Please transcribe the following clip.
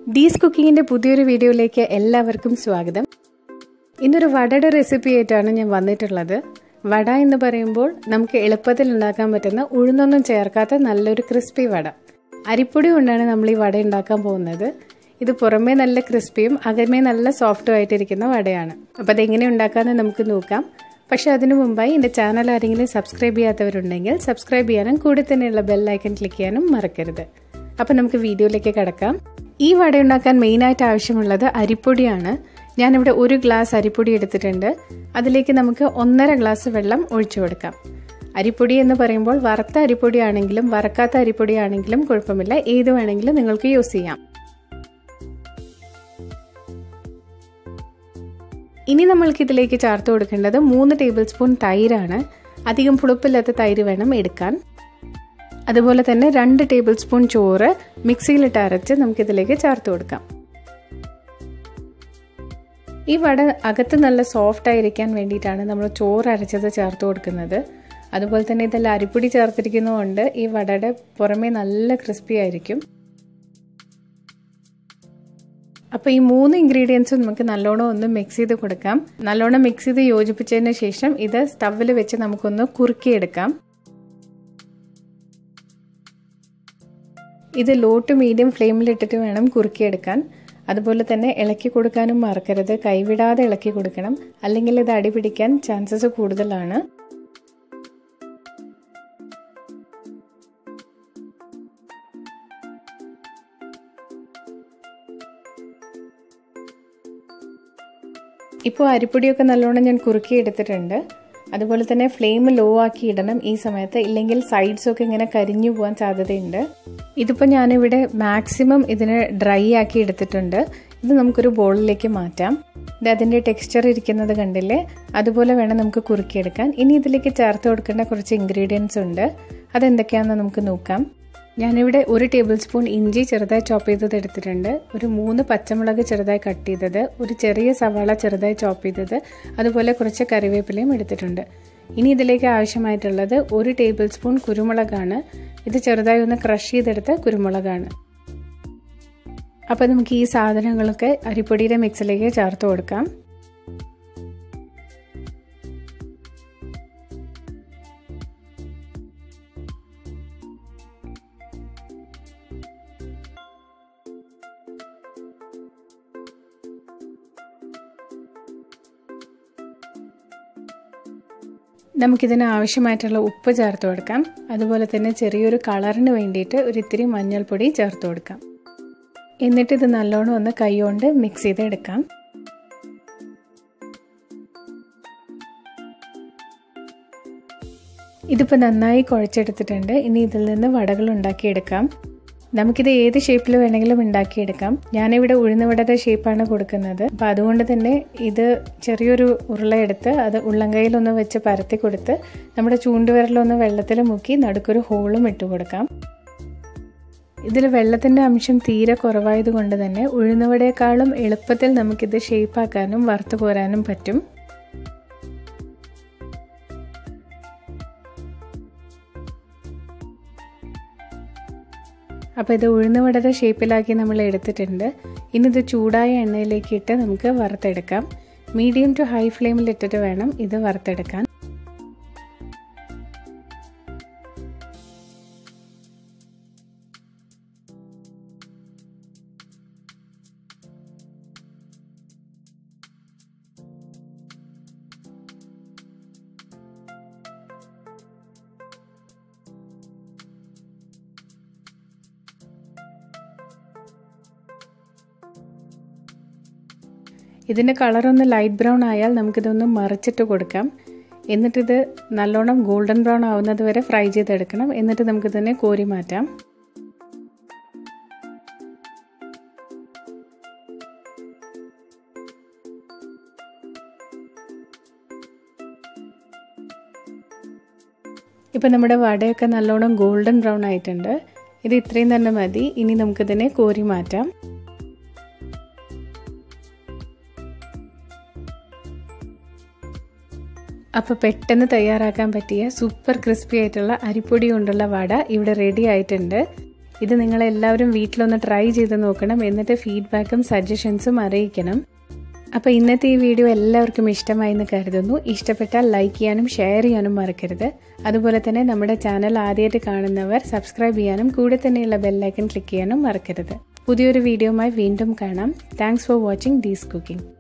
ഡീസ് കുക്കിങ്ങിന്റെ പുതിയൊരു വീഡിയോയിലേക്ക് എല്ലാവർക്കും സ്വാഗതം. ഇന്നൊരു വടയുടെ റെസിപ്പി ആയിട്ടാണ് ഞാൻ വന്നിട്ടുള്ളത്. വട എന്ന് പറയുമ്പോൾ നമുക്ക് എളുപ്പത്തിൽ ഉണ്ടാക്കാൻ പറ്റുന്ന ഉഴുന്നൊന്നും ചേർക്കാത്ത നല്ലൊരു ക്രിസ്പി വട. അരിപ്പൊടി കൊണ്ടാണ് നമ്മൾ ഈ വട ഉണ്ടാക്കാൻ പോകുന്നത്. ഇത് പുറമേ നല്ല ക്രിസ്പിയും അകമേ നല്ല സോഫ്റ്റും ആയിട്ടിരിക്കുന്ന വടയാണ്. അപ്പോൾ അതെങ്ങനെ ഉണ്ടാക്കാമെന്ന് നമുക്ക് നോക്കാം. പക്ഷെ അതിനു മുമ്പായി എൻ്റെ ചാനൽ ആരെങ്കിലും സബ്സ്ക്രൈബ് ചെയ്യാത്തവരുണ്ടെങ്കിൽ സബ്സ്ക്രൈബ് ചെയ്യാനും കൂടെ തന്നെയുള്ള ബെൽ ഐക്കൺ ക്ലിക്ക് ചെയ്യാനും മറക്കരുത്. അപ്പോൾ നമുക്ക് വീഡിയോയിലേക്ക് കിടക്കാം. ഈ വട ഉണ്ടാക്കാൻ മെയിനായിട്ട് ആവശ്യമുള്ളത് അരിപ്പൊടിയാണ്. ഞാനിവിടെ 1 ഗ്ലാസ് അരിപ്പൊടി എടുത്തിട്ടുണ്ട്. അതിലേക്ക് നമുക്ക് 1.5 ഗ്ലാസ് വെള്ളം ഒഴിച്ചു കൊടുക്കാം. അരിപ്പൊടി എന്ന് പറയുമ്പോൾ വറുത്ത അരിപ്പൊടി ആണെങ്കിലും വറക്കാത്ത അരിപ്പൊടി ആണെങ്കിലും കുഴപ്പമില്ല, ഏത് വേണമെങ്കിലും നിങ്ങൾക്ക് യൂസ് ചെയ്യാം. ഇനി നമ്മൾക്ക് ഇതിലേക്ക് ചേർത്ത് കൊടുക്കേണ്ടത് 3 ടേബിൾ സ്പൂൺ തൈരാണ്. അധികം പുളിപ്പില്ലാത്ത തൈര് വേണം എടുക്കാൻ. അതുപോലെ തന്നെ 2 ടേബിൾ സ്പൂൺ ചോറ് മിക്സിയിലിട്ട് അരച്ച് നമുക്കിതിലേക്ക് ചേർത്ത് കൊടുക്കാം. ഈ വട അകത്ത് നല്ല സോഫ്റ്റ് ആയിരിക്കാൻ വേണ്ടിയിട്ടാണ് നമ്മൾ ചോറ് അരച്ചത് ചേർത്ത് കൊടുക്കുന്നത്. അതുപോലെ തന്നെ ഇതെല്ലാം അരിപ്പൊടി ചേർത്തിരിക്കുന്നതുകൊണ്ട് ഈ വടയുടെ പുറമേ നല്ല ക്രിസ്പി ആയിരിക്കും. അപ്പോൾ ഈ 3 ഇൻഗ്രീഡിയൻസും നമുക്ക് നല്ലോണം ഒന്ന് മിക്സ് ചെയ്ത് കൊടുക്കാം. നല്ലോണം മിക്സ് ചെയ്ത് യോജിപ്പിച്ചതിന് ശേഷം ഇത് സ്റ്റവിൽ വെച്ച് നമുക്കൊന്ന് കുറുക്കിയെടുക്കാം. ഇത് ലോ ടു മീഡിയം ഫ്ലെയിമിലിട്ടിട്ട് വേണം കുറുക്കിയെടുക്കാൻ. അതുപോലെ തന്നെ ഇളക്കി കൊടുക്കാനും മറക്കരുത്. കൈവിടാതെ ഇളക്കി കൊടുക്കണം, അല്ലെങ്കിൽ ഇത് അടി പിടിക്കാൻ ചാൻസസ് കൂടുതലാണ്. ഇപ്പോൾ അരിപ്പൊടിയൊക്കെ നല്ലോണം ഞാൻ കുറുക്കി എടുത്തിട്ടുണ്ട്. അതുപോലെ തന്നെ ഫ്ലെയിം ലോ ആക്കി ഇടണം ഈ സമയത്ത്, ഇല്ലെങ്കിൽ സൈഡ്സൊക്കെ ഇങ്ങനെ കരിഞ്ഞു പോകാൻ സാധ്യതയുണ്ട്. ഇതിപ്പോൾ ഞാനിവിടെ മാക്സിമം ഇതിനെ ഡ്രൈ ആക്കി എടുത്തിട്ടുണ്ട്. ഇത് നമുക്കൊരു ബോളിലേക്ക് മാറ്റാം. ഇത് അതിൻ്റെ ടെക്സ്ചർ ഇരിക്കുന്നത് കണ്ടില്ലേ, അതുപോലെ വേണം നമുക്ക് കുറുക്കിയെടുക്കാൻ. ഇനി ഇതിലേക്ക് ചേർത്ത് കൊടുക്കേണ്ട കുറച്ച് ഇൻഗ്രീഡിയൻസ് ഉണ്ട്. അതെന്തൊക്കെയാണെന്ന് നമുക്ക് നോക്കാം. ഞാനിവിടെ 1 ടേബിൾ സ്പൂൺ ഇഞ്ചി ചെറുതായി ചോപ്പ് ചെയ്തത് എടുത്തിട്ടുണ്ട്. ഒരു 3 പച്ചമുളക് ചെറുതായി കട്ട് ചെയ്തത്, ഒരു ചെറിയ സവാള ചെറുതായി ചോപ്പ് ചെയ്തത്, അതുപോലെ കുറച്ച് കറിവേപ്പിലയും എടുത്തിട്ടുണ്ട്. ഇനി ഇതിലേക്ക് ആവശ്യമായിട്ടുള്ളത് 1 ടേബിൾ സ്പൂൺ കുരുമുളകാണ്. ഇത് ചെറുതായി ഒന്ന് ക്രഷ് ചെയ്തെടുത്ത കുരുമുളകാണ്. അപ്പോൾ നമുക്ക് ഈ സാധനങ്ങളൊക്കെ അരിപ്പൊടിയുടെ മിക്സിലേക്ക് ചേർത്ത് കൊടുക്കാം. നമുക്കിതിന് ആവശ്യമായിട്ടുള്ള ഉപ്പ് ചേർത്ത് കൊടുക്കാം. അതുപോലെ തന്നെ ചെറിയൊരു കളറിന് വേണ്ടിയിട്ട് ഒരിത്തിരി മഞ്ഞൾപ്പൊടി ചേർത്ത് കൊടുക്കാം. എന്നിട്ട് ഇത് നല്ലോണം ഒന്ന് കൈകൊണ്ട് മിക്സ് ചെയ്തെടുക്കാം. ഇതിപ്പോൾ നന്നായി കുഴച്ചെടുത്തിട്ടുണ്ട്. ഇനി ഇതിൽ നിന്ന് വടകൾ ഉണ്ടാക്കിയെടുക്കാം. നമുക്കിത് ഏത് ഷേപ്പിൽ വേണമെങ്കിലും ഉണ്ടാക്കിയെടുക്കാം. ഞാനിവിടെ ഉഴുന്നുവടയുടെ ഷേപ്പാണ് കൊടുക്കുന്നത്. അപ്പോൾ അതുകൊണ്ട് തന്നെ ഇത് ചെറിയൊരു ഉരുളയെടുത്ത് അത് ഉള്ളംകൈയിലൊന്ന് വെച്ച് പരത്തി കൊടുത്ത് നമ്മുടെ ചൂണ്ടുവിരലൊന്ന് വെള്ളത്തിൽ മുക്കി നടുക്കൊരു ഹോളും ഇട്ട് കൊടുക്കാം. ഇതിൽ വെള്ളത്തിൻ്റെ അംശം തീരെ കുറവായത് കൊണ്ട് തന്നെ ഉഴുന്നുവടയേക്കാളും എളുപ്പത്തിൽ നമുക്കിത് ഷേപ്പാക്കാനും വറുത്ത് കോരാനും പറ്റും. അപ്പോൾ ഇത് ഉഴുന്നുവടയുടെ ഷേപ്പിലാക്കി നമ്മൾ എടുത്തിട്ടുണ്ട്. ഇനി ഇത് ചൂടായ എണ്ണയിലേക്ക് ഇട്ട് നമുക്ക് വറുത്തെടുക്കാം. മീഡിയം ടു ഹൈ ഫ്ലെയിമിൽ ഇട്ടിട്ട് വേണം ഇത് വറുത്തെടുക്കാൻ. ഇതിൻ്റെ കളറൊന്ന് ലൈറ്റ് ബ്രൗൺ ആയാൽ നമുക്കിതൊന്ന് മറിച്ചിട്ട് കൊടുക്കാം. എന്നിട്ടിത് നല്ലോണം ഗോൾഡൻ ബ്രൗൺ ആവുന്നത് വരെ ഫ്രൈ ചെയ്തെടുക്കണം. എന്നിട്ട് നമുക്കിതിനെ കോരി മാറ്റാം. ഇപ്പം നമ്മുടെ വടയൊക്കെ നല്ലോണം ഗോൾഡൻ ബ്രൗൺ ആയിട്ടുണ്ട്. ഇത് ഇത്രയും തന്നെ മതി. ഇനി നമുക്കിതിനെ കോരി മാറ്റാം. അപ്പോൾ പെട്ടെന്ന് തയ്യാറാക്കാൻ പറ്റിയ സൂപ്പർ ക്രിസ്പി ആയിട്ടുള്ള അരിപ്പൊടി കൊണ്ടുള്ള വട ഇവിടെ റെഡി ആയിട്ടുണ്ട്. ഇത് നിങ്ങളെല്ലാവരും വീട്ടിലൊന്ന് ട്രൈ ചെയ്ത് നോക്കണം. എന്നിട്ട് ഫീഡ്ബാക്കും സജഷൻസും അറിയിക്കണം. അപ്പോൾ ഇന്നത്തെ ഈ വീഡിയോ എല്ലാവർക്കും ഇഷ്ടമായി എന്ന് കരുതുന്നു. ഇഷ്ടപ്പെട്ടാൽ ലൈക്ക് ചെയ്യാനും ഷെയർ ചെയ്യാനും മറക്കരുത്. അതുപോലെ തന്നെ നമ്മുടെ ചാനൽ ആദ്യമായിട്ട് കാണുന്നവർ സബ്സ്ക്രൈബ് ചെയ്യാനും കൂടെ തന്നെയുള്ള ബെല്ലൈക്കൺ ക്ലിക്ക് ചെയ്യാനും മറക്കരുത്. പുതിയൊരു വീഡിയോയുമായി വീണ്ടും കാണാം. Thanks for watching Dee's cooking.